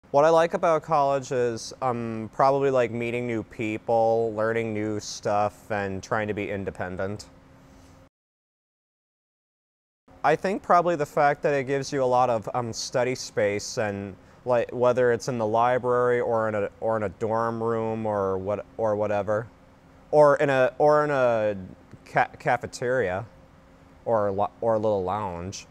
What I like about college is probably like meeting new people, learning new stuff, and trying to be independent. I think probably the fact that it gives you a lot of study space, and like whether it's in the library or in a dorm room or whatever, or in a cafeteria or a little lounge.